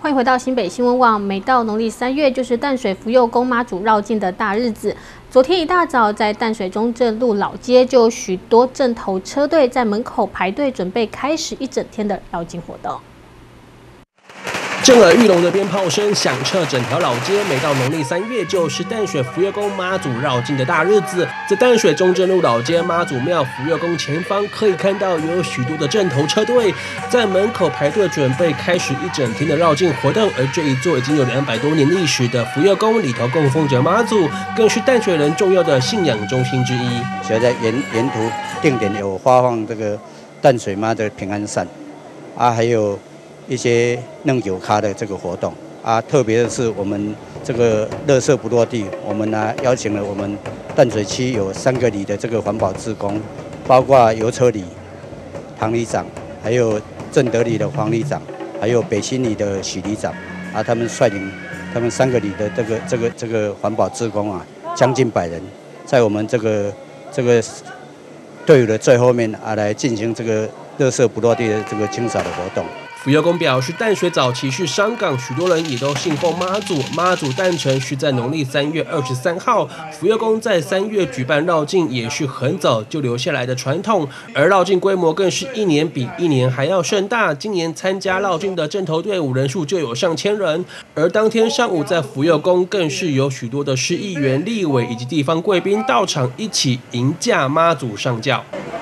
欢迎回到新北新闻网。每到农历3月，就是淡水福佑宫妈祖绕境的大日子。昨天一大早，在淡水中正路老街，就有许多阵头车队在门口排队，准备开始一整天的绕境活动。 震耳欲聋的鞭炮声响彻整条老街。每到农历3月，就是淡水福佑宫妈祖绕境的大日子。在淡水中正路老街妈祖庙福佑宫前方，可以看到有许多的阵头车队在门口排队，准备开始一整天的绕境活动。而这一座已经有200多年历史的福佑宫里头供奉着妈祖，更是淡水人重要的信仰中心之一。 所以在沿途定点有发放这个淡水妈的平安伞啊，还有 一些弄酒咖的这个活动啊，特别的是我们这个垃圾不落地，我们呢邀请了我们淡水区有3个里的这个环保志工，包括油车里唐里长，还有正德里的黄里长，还有北新里的许里长啊，他们率领他们3个里的这个环保志工啊，将近100人，在我们这个队伍的最后面啊，来进行这个垃圾不落地的这个清扫的活动。 福佑宫表示，淡水早期是商港，许多人也都信奉妈祖。妈祖诞辰是在农历3月23号。福佑宫在3月举办绕境，也是很早就留下来的传统。而绕境规模更是1年比1年还要盛大。今年参加绕境的阵头队伍人数就有上千人。而当天上午在福佑宫，更是有许多的市议员、立委以及地方贵宾到场，一起迎驾妈祖上轿。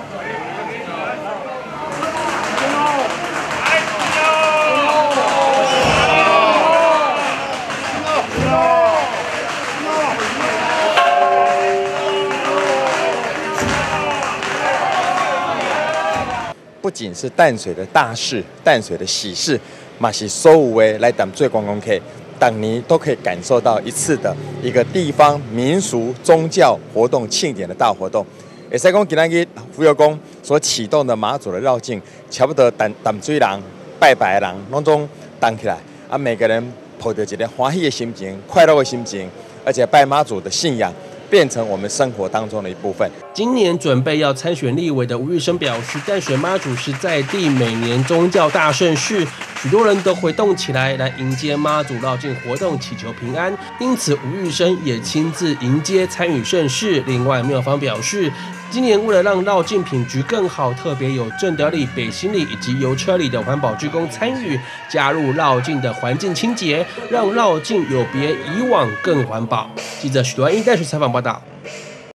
不仅是淡水的大事、淡水的喜事，嘛是所有的来淡水观光客，当年都可以感受到一次的一个地方民俗宗教活动庆典的大活动。会使讲今仔日福佑宫所启动的妈祖的绕境，差不多淡水人、拜拜的人，拢总动起来，啊，每个人抱着一个欢喜的心情、快乐的心情，而且拜妈祖的信仰 变成我们生活当中的一部分。 今年准备要参选立委的吴玉生表示，淡水妈祖是在地每年宗教大盛事，许多人都会动起来迎接妈祖绕境活动，祈求平安。因此，吴玉生也亲自迎接参与盛事。另外，庙方表示， 今年为了让绕境品质更好，特别有正德里、北新里以及油车里的环保志工参与，加入绕境的环境清洁，让绕境有别以往更环保。记者许多安淡水采访报道。